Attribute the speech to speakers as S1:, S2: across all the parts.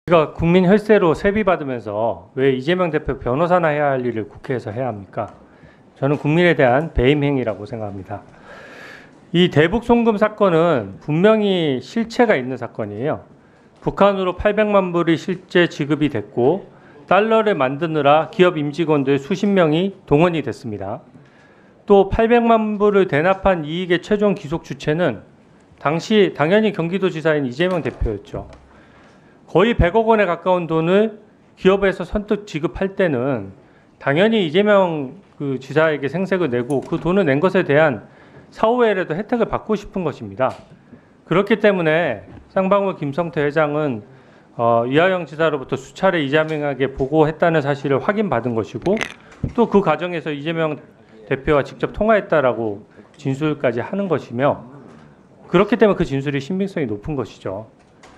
S1: 우리가 국민 혈세로 세비 받으면서 왜 이재명 대표 변호사나 해야 할 일을 국회에서 해야 합니까? 저는 국민에 대한 배임 행위라고 생각합니다. 이 대북 송금 사건은 분명히 실체가 있는 사건이에요. 북한으로 800만 불이 실제 지급이 됐고 달러를 만드느라 기업 임직원들 수십 명이 동원이 됐습니다. 또 800만 불을 대납한 이익의 최종 기속 주체는 당시 당연히 경기도지사인 이재명 대표였죠. 거의 100억 원에 가까운 돈을 기업에서 선뜻 지급할 때는 당연히 이재명 지사에게 생색을 내고 그 돈을 낸 것에 대한 사후에라도 혜택을 받고 싶은 것입니다. 그렇기 때문에 쌍방울 김성태 회장은 이하영 지사로부터 수차례 이재명에게 보고했다는 사실을 확인받은 것이고 또 그 과정에서 이재명 대표와 직접 통화했다라고 진술까지 하는 것이며 그렇기 때문에 그 진술이 신빙성이 높은 것이죠.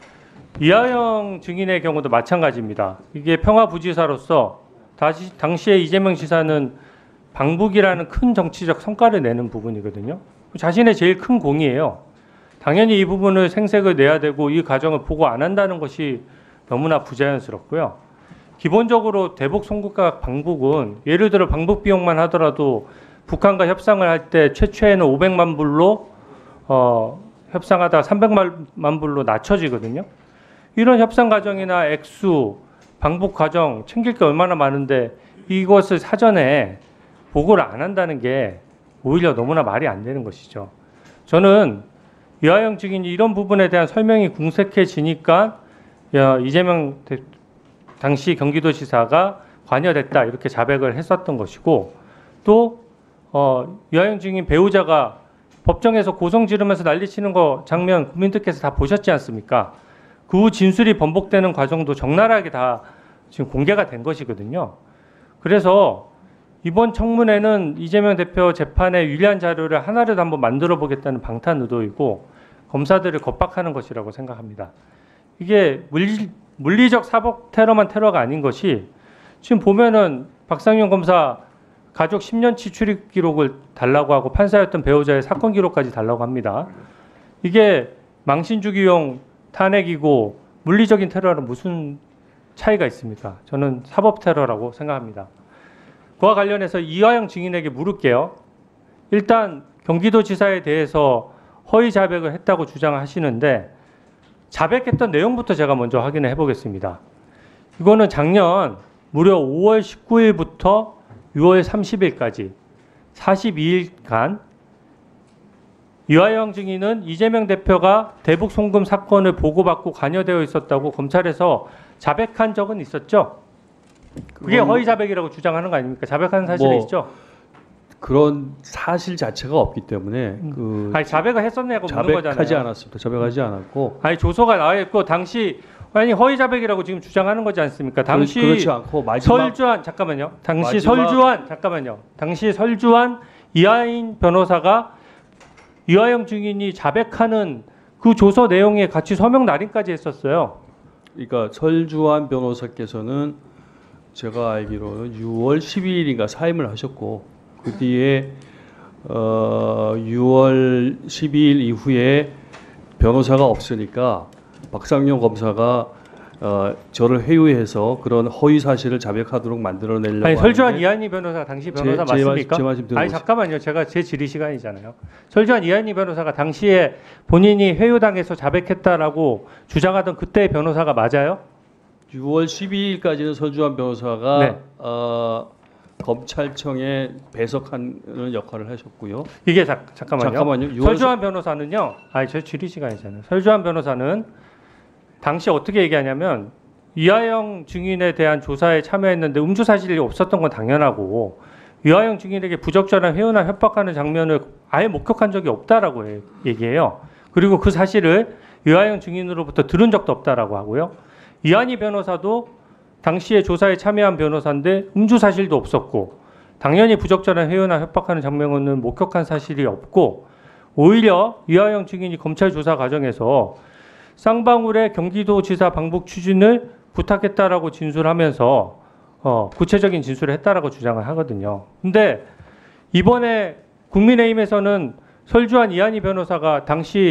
S1: 이하영 증인의 경우도 마찬가지입니다. 이게 평화부지사로서 당시에 이재명 지사는 방북이라는 큰 정치적 성과를 내는 부분이거든요. 자신의 제일 큰 공이에요. 당연히 이 부분을 생색을 내야 되고 이 과정을 보고 안 한다는 것이 너무나 부자연스럽고요. 기본적으로 대북 송금과 방북은 예를 들어 방북 비용만 하더라도 북한과 협상을 할 때 최초에는 500만 불로 협상하다가 300만 불로 낮춰지거든요. 이런 협상 과정이나 액수, 방북 과정 챙길 게 얼마나 많은데 이것을 사전에 보고를 안 한다는 게 오히려 너무나 말이 안 되는 것이죠. 저는 이하영 증인이 이런 부분에 대한 설명이 궁색해지니까 이재명 당시 경기도지사가 관여됐다 이렇게 자백을 했었던 것이고 또 이하영 증인 배우자가 법정에서 고성 지르면서 난리치는 거 장면 국민들께서 다 보셨지 않습니까? 그 후 진술이 번복되는 과정도 적나라하게 다 지금 공개가 된 것이거든요. 그래서 이번 청문회는 이재명 대표 재판에 유리한 자료를 하나라도 한번 만들어 보겠다는 방탄 의도이고 검사들을 겁박하는 것이라고 생각합니다. 이게 물리적 사법 테러만 테러가 아닌 것이 지금 보면은 박상용 검사 가족 10년치 출입 기록을 달라고 하고 판사였던 배우자의 사건 기록까지 달라고 합니다. 이게 망신주기용 탄핵이고 물리적인 테러는 무슨 차이가 있습니까? 저는 사법 테러라고 생각합니다. 그와 관련해서 이하영 증인에게 물을게요. 일단 경기도지사에 대해서 허위 자백을 했다고 주장하시는데 자백했던 내용부터 제가 먼저 확인을 해보겠습니다. 이거는 작년 무려 5월 19일부터 6월 30일까지 42일간 이하영 증인은 이재명 대표가 대북 송금 사건을 보고받고 관여되어 있었다고 검찰에서 자백한 적은 있었죠? 그게 허위 자백이라고 주장하는 거 아닙니까? 자백한 사실이 있죠?
S2: 그런 사실 자체가 없기 때문에
S1: 아니 자백을 했었냐고 묻는 거잖아요.
S2: 자백하지 않았습니다. 자백하지 않았고.
S1: 아니 조서가 나와 있고 당시 아니 허위 자백이라고 지금 주장하는 거지 않습니까? 당시
S2: 그렇지 않고 마지막
S1: 설주한 잠깐만요. 당시 설주한 이하영 변호사가 이하영 증인이 자백하는 그 조서 내용에 같이 서명 날인까지 했었어요.
S2: 그러니까 설주환 변호사께서는 제가 알기로는 6월 12일인가 사임을 하셨고 그 뒤에 6월 12일 이후에 변호사가 없으니까 박상용 검사가 저를 회유해서 그런 허위 사실을 자백하도록 만들어내려고
S1: 아니 설주한 이한희 변호사 당시 변호사 맞습니까?
S2: 제 말씀
S1: 아니 잠깐만요. 제가 제 질의 시간이잖아요. 설주한 이한희 변호사가 당시에 본인이 회유당해서 자백했다라고 주장하던 그때의 변호사가 맞아요?
S2: 6월 12일까지는 설주환 변호사가
S1: 네.
S2: 검찰청에 배석하는 역할을 하셨고요.
S1: 이게 잠깐만요.
S2: 6월
S1: 설주환 변호사는요. 아니 제 질의 시간이잖아요. 설주환 변호사는 당시 어떻게 얘기하냐면 이하영 증인에 대한 조사에 참여했는데 음주 사실이 없었던 건 당연하고 이하영 증인에게 부적절한 회유나 협박하는 장면을 아예 목격한 적이 없다라고 얘기해요. 그리고 그 사실을 이하영 증인으로부터 들은 적도 없다라고 하고요. 이한희 변호사도 당시에 조사에 참여한 변호사인데 음주 사실도 없었고 당연히 부적절한 회유나 협박하는 장면은 목격한 사실이 없고 오히려 이하영 증인이 검찰 조사 과정에서 쌍방울의 경기도지사 방북 추진을 부탁했다라고 진술하면서 구체적인 진술을 했다라고 주장을 하거든요. 근데 이번에 국민의힘에서는 설주한 이한희 변호사가 당시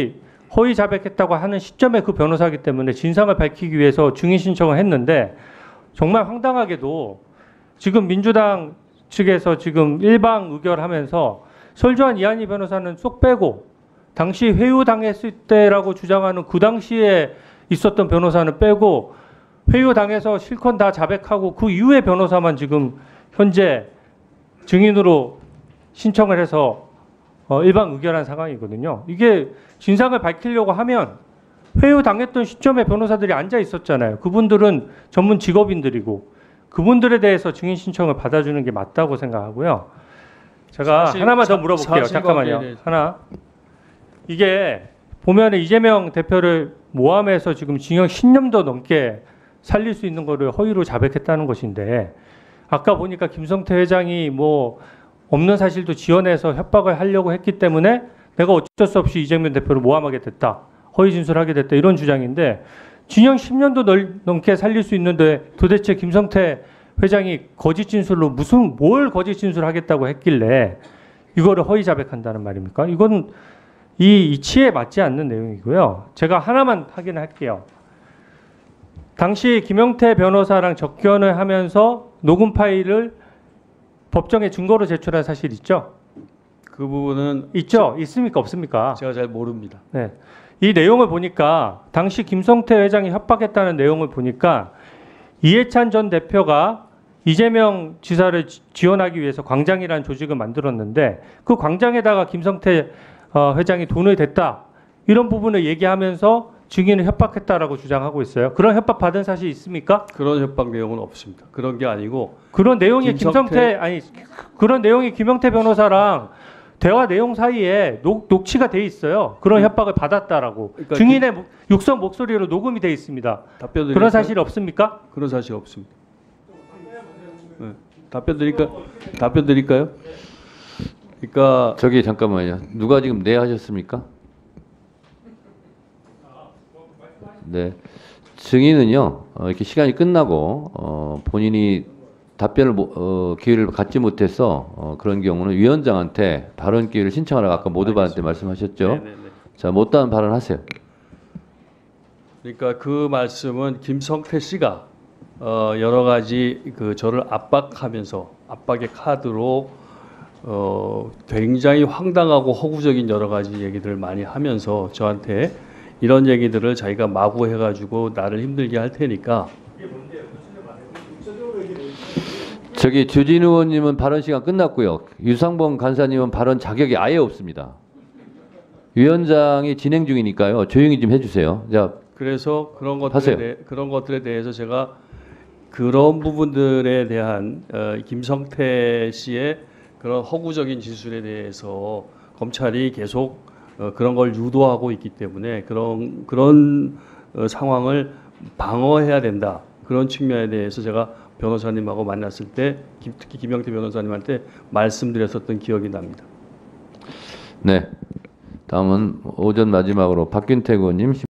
S1: 허위 자백했다고 하는 시점에 그 변호사이기 때문에 진상을 밝히기 위해서 증인 신청을 했는데 정말 황당하게도 지금 민주당 측에서 지금 일방 의결하면서 설주한 이한희 변호사는 쏙 빼고 당시 회유당했을 때라고 주장하는 그 당시에 있었던 변호사는 빼고 회유당해서 실컷 다 자백하고 그 이후에 변호사만 지금 현재 증인으로 신청을 해서 일방 의결한 상황이거든요. 이게 진상을 밝히려고 하면 회유당했던 시점에 변호사들이 앉아 있었잖아요. 그분들은 전문 직업인들이고 그분들에 대해서 증인 신청을 받아주는 게 맞다고 생각하고요. 제가 하나만 더 물어볼게요. 잠깐만요. 하나. 이게 보면 이재명 대표를 모함해서 지금 징역 10년도 넘게 살릴 수 있는 거를 허위로 자백했다는 것인데 아까 보니까 김성태 회장이 뭐 없는 사실도 지어내서 협박을 하려고 했기 때문에 내가 어쩔 수 없이 이재명 대표를 모함하게 됐다. 허위 진술하게 됐다. 이런 주장인데 징역 10년도 넘게 살릴 수 있는데 도대체 김성태 회장이 거짓 진술로 뭘 거짓 진술하겠다고 했길래 이거를 허위 자백한다는 말입니까? 이건 이 이치에 맞지 않는 내용이고요. 제가 하나만 확인할게요. 당시 김영태 변호사랑 접견을 하면서 녹음 파일을 법정에 증거로 제출한 사실 있죠?
S2: 그 부분은
S1: 있죠? 있습니까? 없습니까?
S2: 제가 잘 모릅니다.
S1: 네. 이 내용을 보니까 당시 김성태 회장이 협박했다는 내용을 보니까 이해찬 전 대표가 이재명 지사를 지원하기 위해서 광장이라는 조직을 만들었는데 그 광장에다가 김성태 회장이 돈을 댔다. 이런 부분을 얘기하면서 증인을 협박했다라고 주장하고 있어요. 그런 협박 받은 사실이 있습니까?
S2: 그런 협박 내용은 없습니다. 그런 게 아니고
S1: 그런 내용이 그런 내용이 김영태 변호사랑 대화 내용 사이에 녹취가 돼 있어요. 그런 협박을 받았다라고
S2: 그러니까
S1: 증인의 육성 목소리로 녹음이 돼 있습니다. 그런 사실이 없습니까?
S2: 그런 사실 없습니다. 네. 답변 드릴까요? 그러니까
S3: 저기 잠깐만요. 누가 지금 네 하셨습니까? 네. 증인은요. 이렇게 시간이 끝나고 본인이 답변을 기회를 갖지 못해서 그런 경우는 위원장한테 발언 기회를 신청하라고 아까 모두반한테 말씀하셨죠.
S2: 네네네.
S3: 자, 못다한 발언하세요.
S2: 그러니까 그 말씀은 김성태 씨가 여러 가지 저를 압박하면서 압박의 카드로 굉장히 황당하고 허구적인 여러 가지 얘기들을 많이 하면서 저한테 이런 얘기들을 자기가 마구 해가지고 나를 힘들게 할 테니까.
S3: 저기 주진 의원님은 발언 시간 끝났고요. 유상범 간사님은 발언 자격이 아예 없습니다. 위원장이 진행 중이니까요. 조용히 좀 해주세요. 자,
S2: 그래서 그런
S3: 하세요.
S2: 그런 것들에 대해서 제가 그런 부분들에 대한 김성태 씨의 그런 허구적인 진술에 대해서 검찰이 계속 그런 걸 유도하고 있기 때문에 그런 상황을 방어해야 된다. 그런 측면에 대해서 제가 변호사님하고 만났을 때 특히 김영태 변호사님한테 말씀드렸었던 기억이 납니다.
S3: 네. 다음은 오전 마지막으로 박균택 의원님.